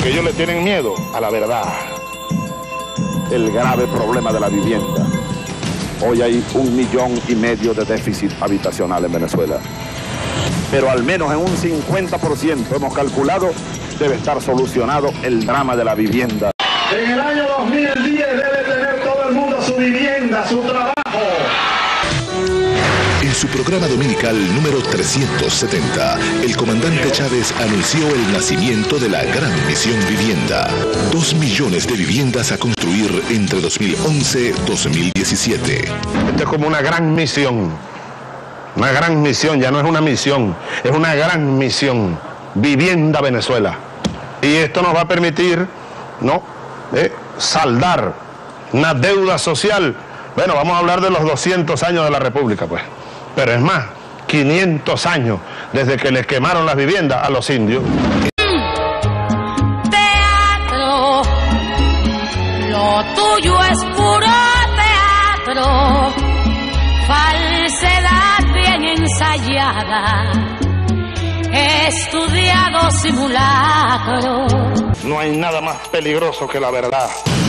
porque ellos le tienen miedo a la verdad. El grave problema de la vivienda. Hoy hay 1,5 millones de déficit habitacional en Venezuela. Pero al menos en un 50% hemos calculado debe estar solucionado el drama de la vivienda. En el año 2010 debe tener todo el mundo su vivienda, su trabajo. En su programa dominical número 370, el comandante Chávez anunció el nacimiento de la Gran Misión Vivienda. 2 millones de viviendas a construir entre 2011 y 2017. Esto es como una gran misión. Una gran misión, ya no es una misión, es una gran misión. Vivienda Venezuela. Y esto nos va a permitir, ¿no?, saldar una deuda social. Bueno, vamos a hablar de los 200 años de la República, pues. Pero es más, 500 años desde que les quemaron las viviendas a los indios. Teatro, lo tuyo es puro teatro, falsedad bien ensayada, estudiado simulacro. No hay nada más peligroso que la verdad.